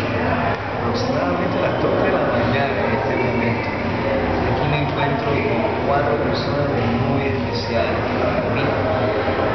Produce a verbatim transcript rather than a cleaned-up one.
Aproximadamente a las dos de la mañana en este momento. Aquí me encuentro con cuatro personas muy especiales para mí.